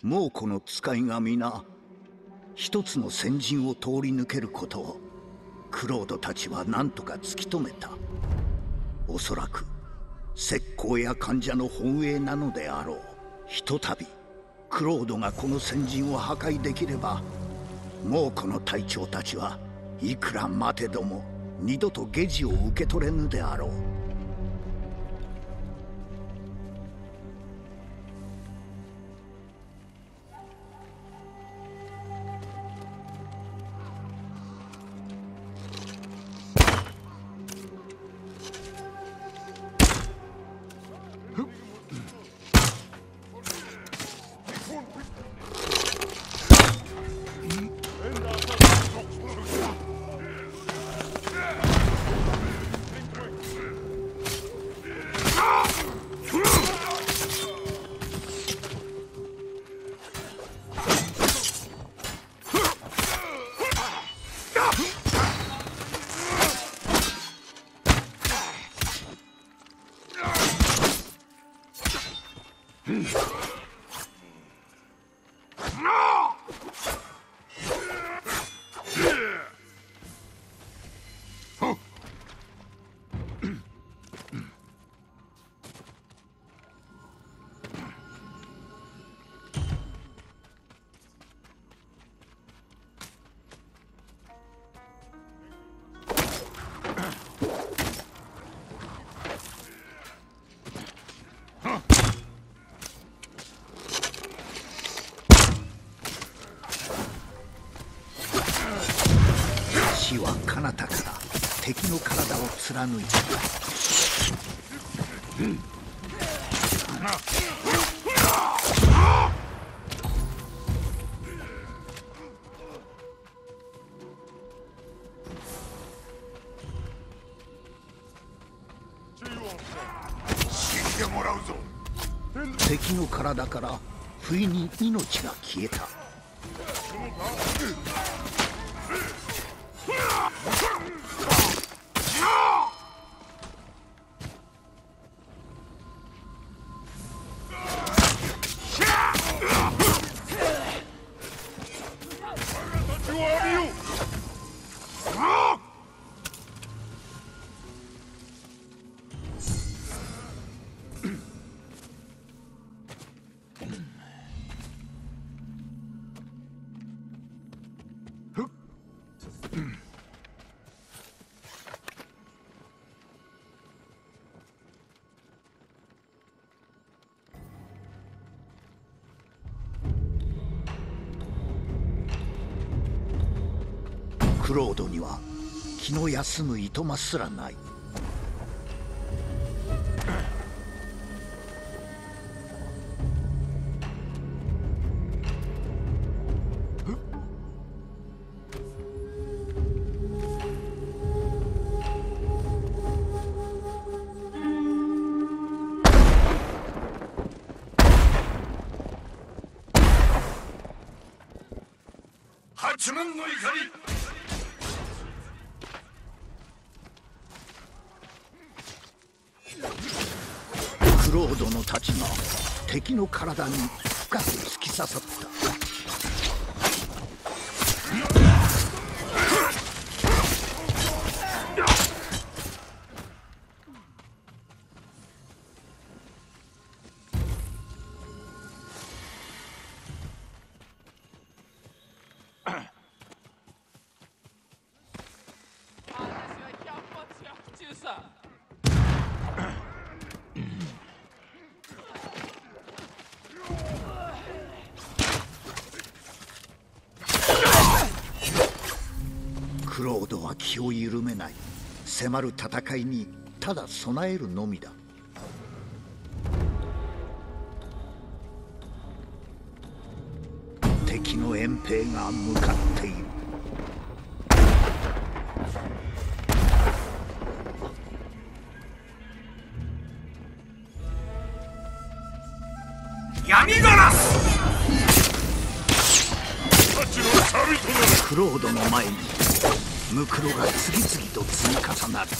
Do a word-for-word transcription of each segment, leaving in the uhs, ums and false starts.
猛虎の使いが皆一つの先陣を通り抜けることをクロードたちは何とか突き止めた。おそらく石膏や患者の本営なのであろう。ひとたびクロードがこの先陣を破壊できれば、猛虎の隊長たちはいくら待てども二度と下地を受け取れぬであろう。死は彼方から敵の体を貫いた。 死んでもらうぞ。 敵の体から不意に命が消えた。クロードには気の休むいとますらない。 八門の怒り。 クロードの太刀が敵の体に深く突き刺さった。クロードは気を緩めない。迫る戦いにただ備えるのみだ。敵の遠兵が向かっている。 闇ガラス。 クロードの前にムクロが次々と積み重なる。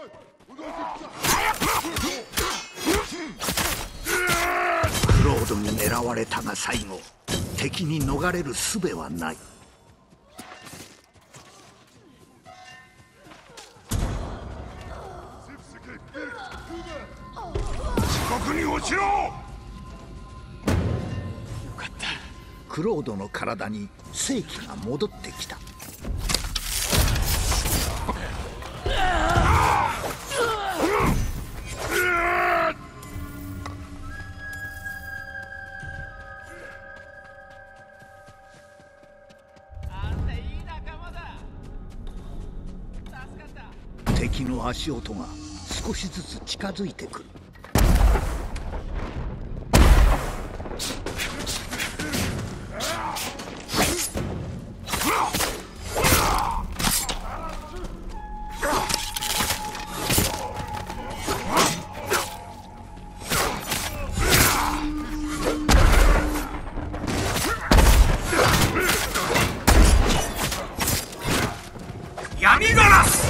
クロードに狙われたが最後敵に逃れる術はない。 地獄に落ちろ。 クロードの体に生気が戻ってきた。敵の足音が少しずつ近づいてくる。 闇ガラス。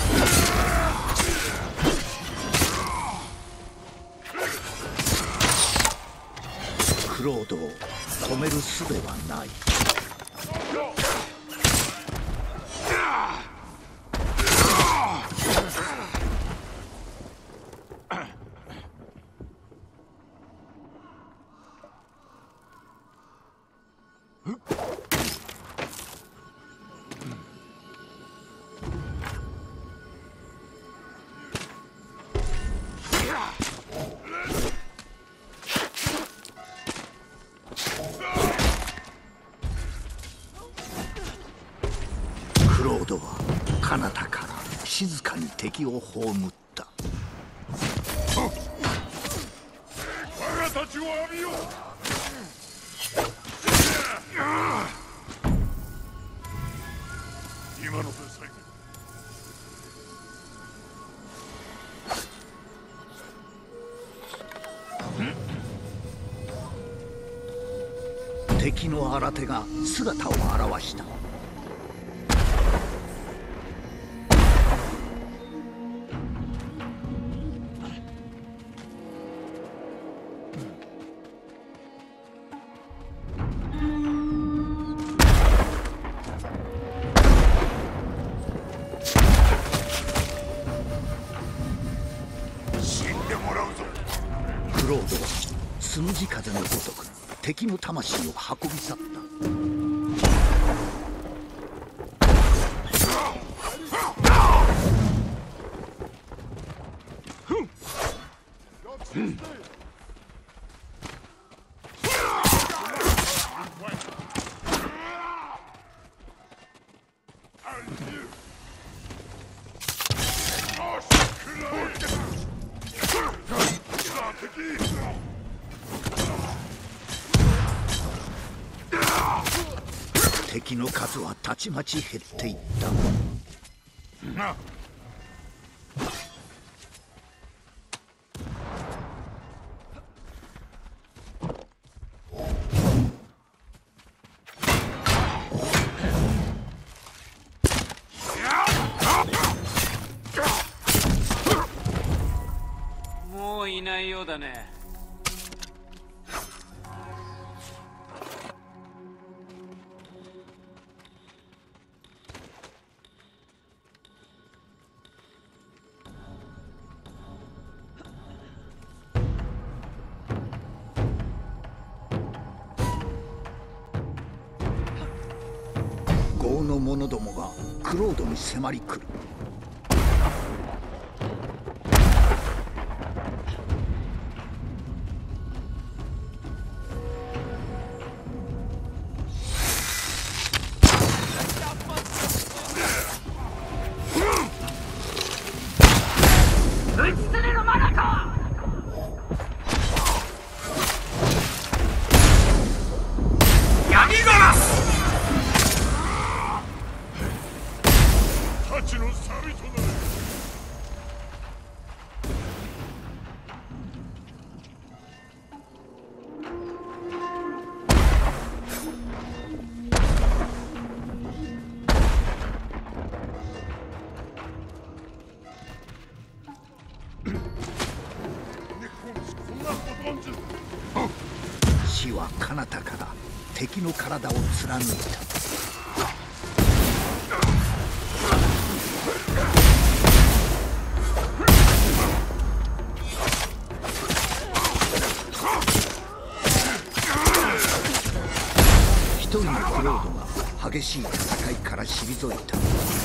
クロードを止める術はない。クロードは彼方から静かに敵を葬った。 我がたちを浴びよう。今ので最後。 敵の新手が姿を現した。 死んでもらうぞ。 クロードはつむじ風のごとく敵の魂を運び去った。敵の数はたちまち減っていった。 もういないようだね。 豪の者どもがクロードに迫り来る。 闇ガラス。太刀の錆となる。 は彼方から敵の体を貫いた。一人のクロードが激しい戦いから退いた。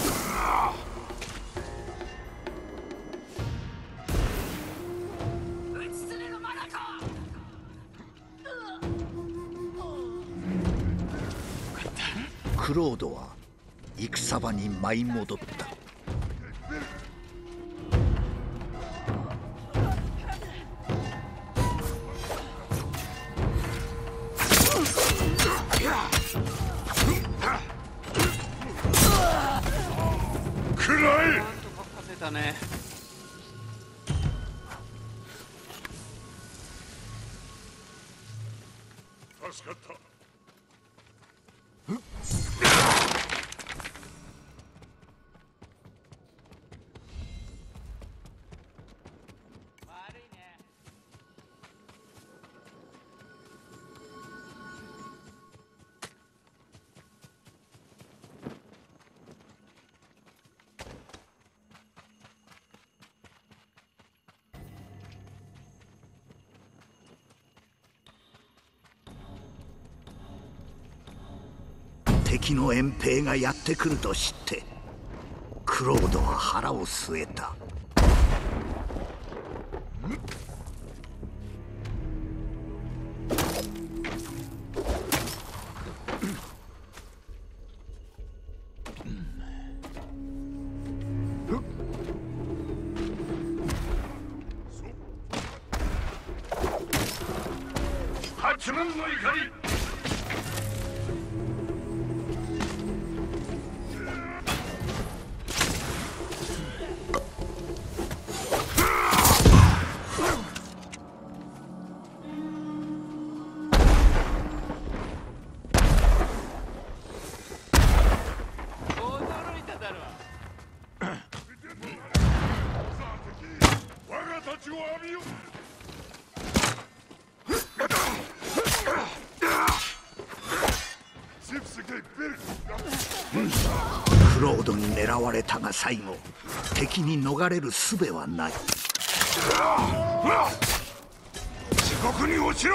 クロードは戦場に舞い戻った。 ね、 助かった。 悪いね。 敵の遠兵がやってくると知ってクロードは腹を据えた。 八幡の怒り。 クロードに狙われたが最後敵に逃れる術はない。 地獄に落ちろ。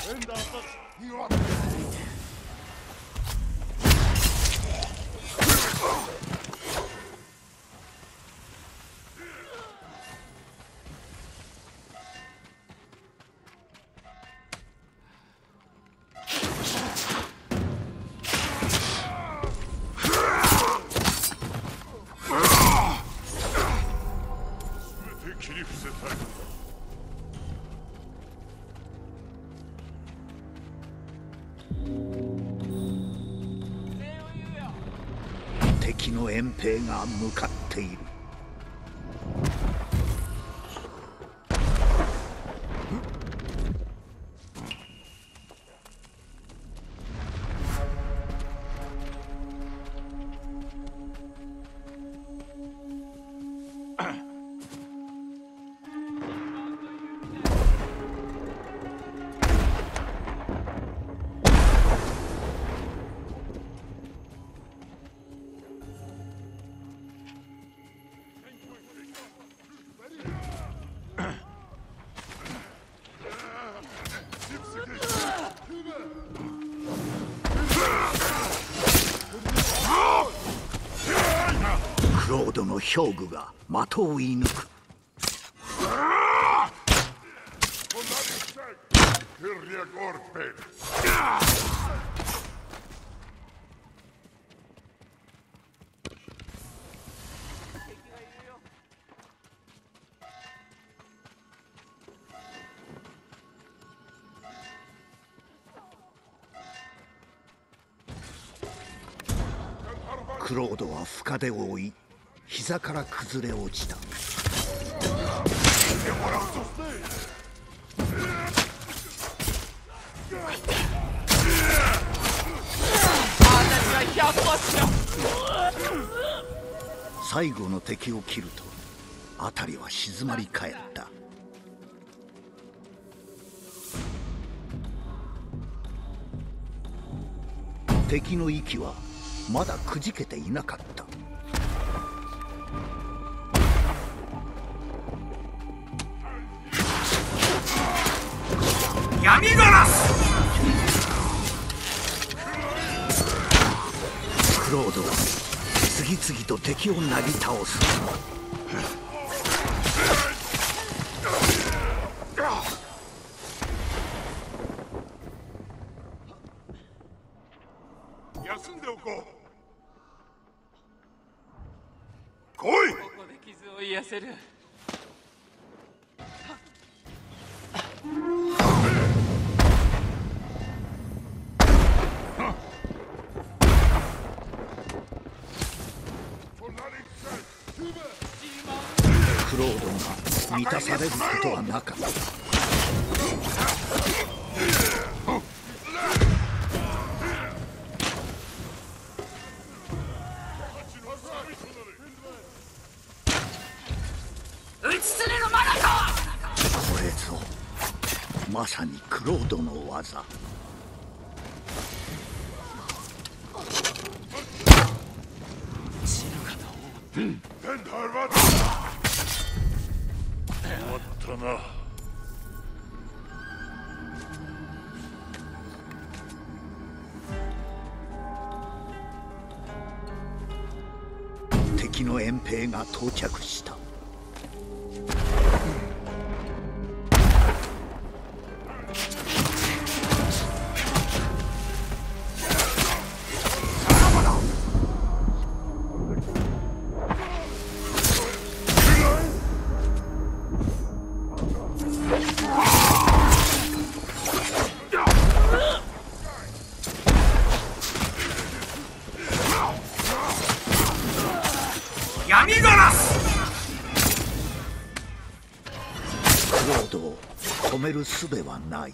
切り伏せたい。 敵の遠兵が向かっている。クロードの兵具が的を射抜く。クロードは深手を負い膝から崩れ落ちた。最後の敵を切ると辺りは静まり返った。 敵の息はまだくじけていなかった。 闇ガラス。 クロードは次々と敵をなぎ倒す。 休んでおこう。来い。 ここで傷を癒せる。 クロードが満たされることはなかった。 打ちつねのマナか。 これぞまさにクロードの技。 死ぬかと思った。 終わったな。 敵の遠兵が到着した。 闇ガラス。 クロードを止める術はない。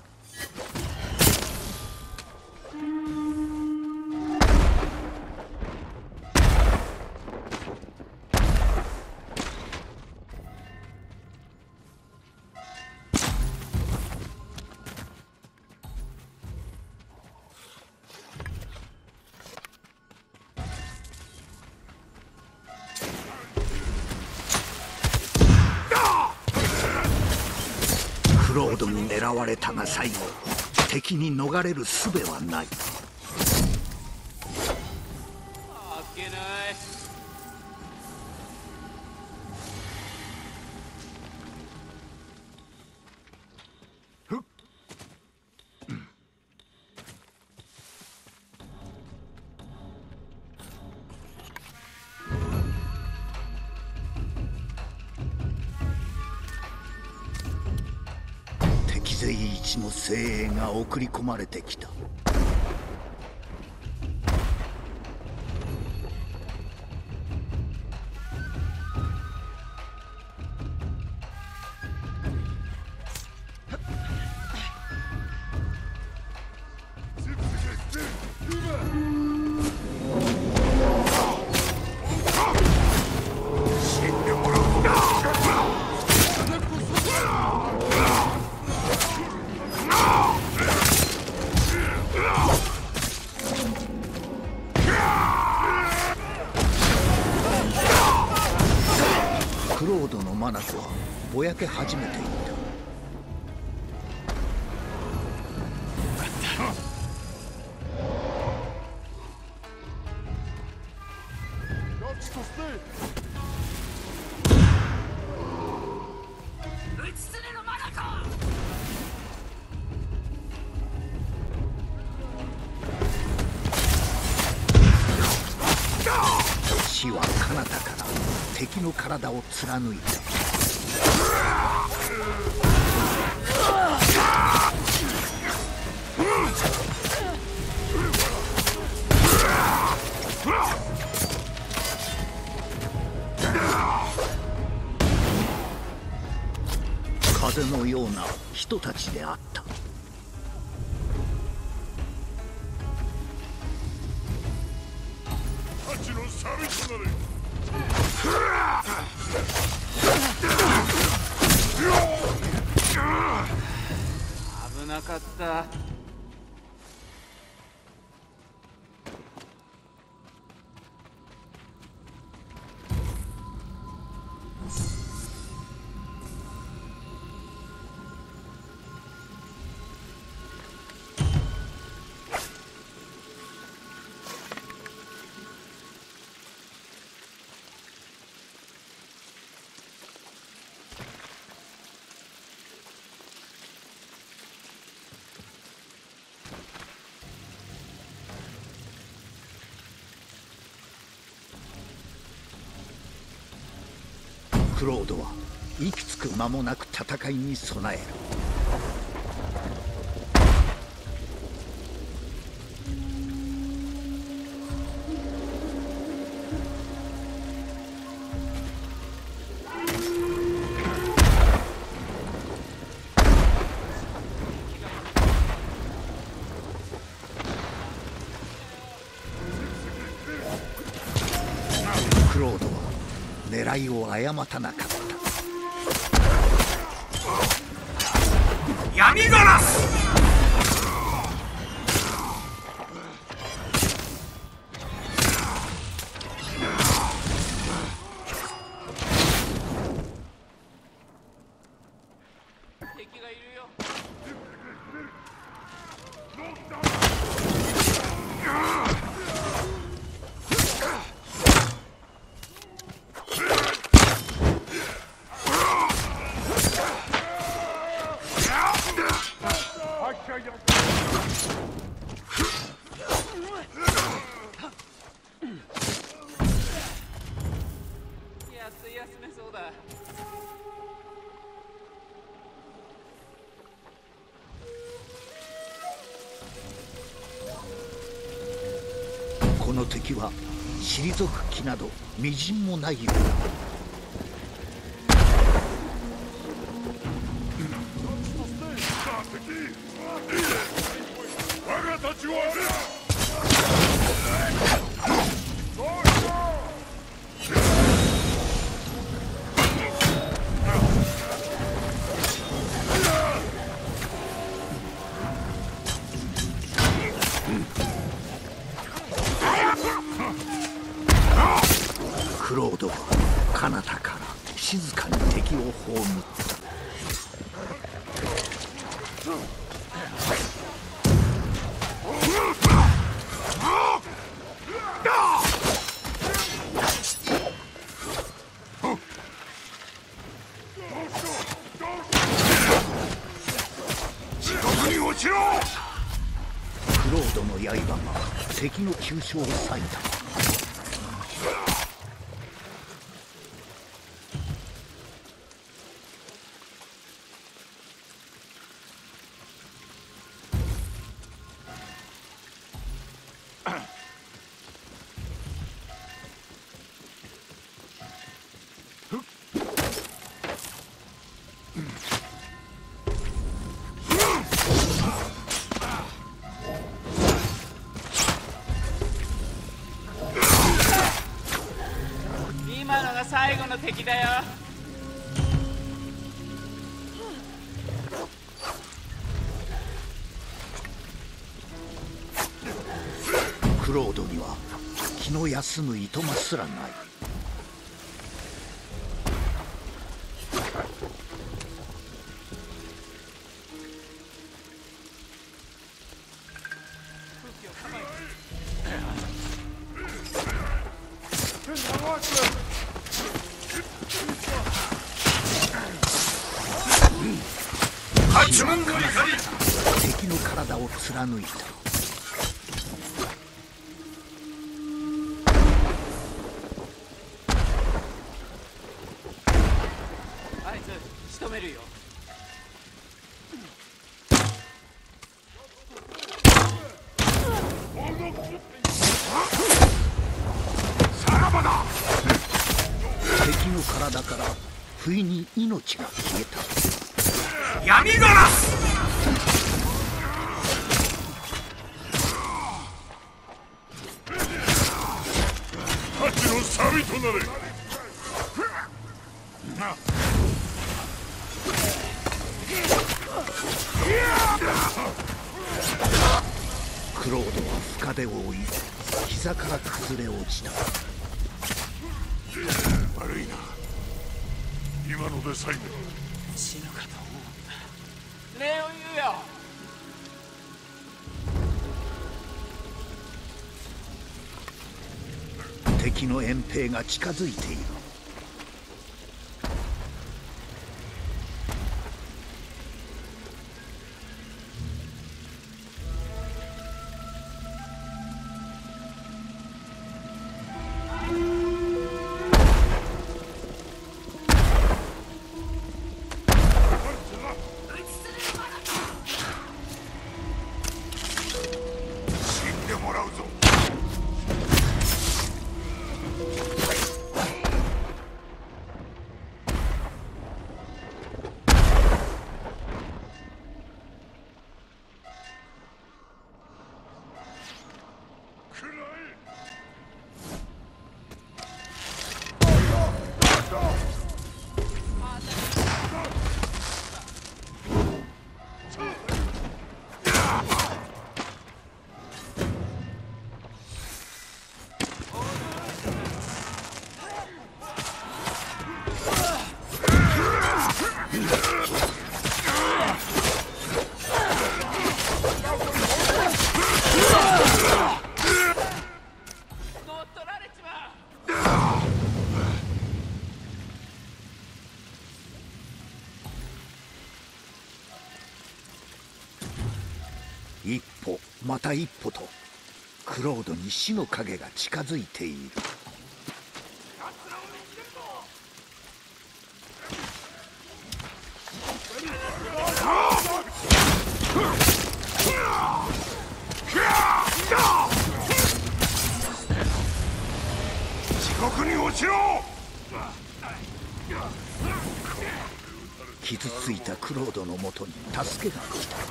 クロードに狙われたが最後敵に逃れる術はない。 あっけない。 敵勢一の精鋭が送り込まれてきた。クロードの眼はぼやけ始めていた。 打ちつねのマナか。 死は彼方から敵の体を貫いた。風のような人たちであった。 ハチの錆となれ。 危なかった。 クロードは息つく間もなく戦いに備える。クロードは狙いを誤たなかった。 闇ガラス。 敵がいるよ。安い休めそうだ。 この敵は退く気などみじんもないようだ。 我がたちをあれクロードは彼方から静かに敵を葬った。 しろ。 クロードの刃が敵の急所を裂いた。 今のが最後の敵だよ。 クロードには気の休むいとますらない。敵の体を貫いた。 あいつ仕留めるよ。 さらばだ。 敵の体から不意に命が消えた。 闇ガラス。 ハチの錆となれ。 クロードは深手を負い膝から崩れ落ちた。 悪いな。今ので最後。 死ぬかと思った。礼を言うよ。 敵の遠兵が近づいている。 一歩また一歩とクロードに死の影が近づいている。 地獄に落ちろ。 傷ついたクロードのもとに助けが来た。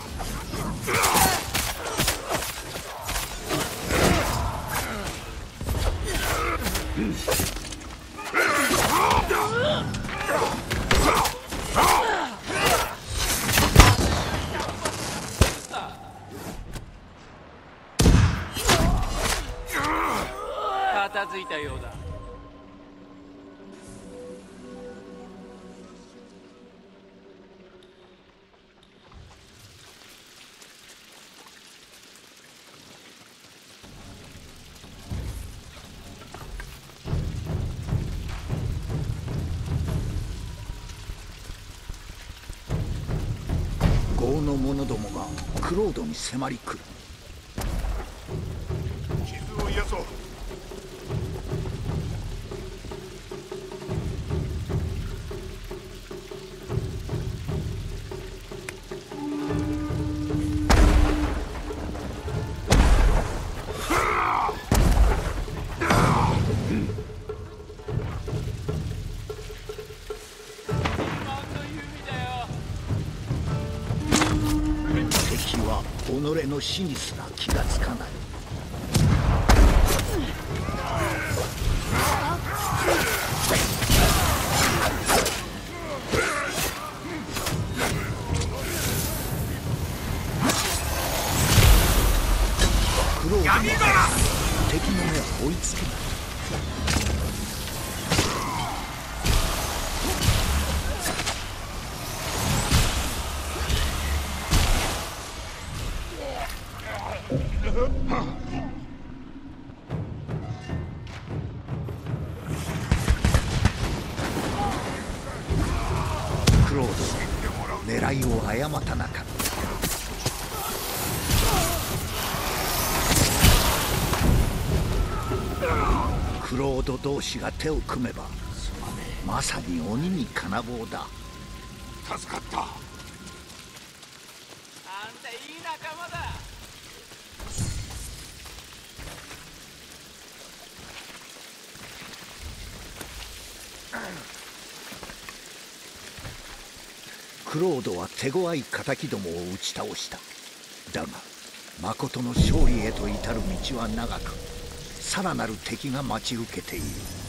片付いたようだ。 豪の者どもがクロードに迫り来る。 傷を癒そう。 敵は己の死にすら気がつかない。クロードの速さに敵の目は追いつけない。クロードは狙いを誤ったなかった。クロード同士が手を組めばまさに鬼に金棒だ。 助かった。 あんたいい仲間だ。 クロードは手強い敵どもを打ち倒した。だが誠の勝利へと至る道は長く、さらなる敵が待ち受けている。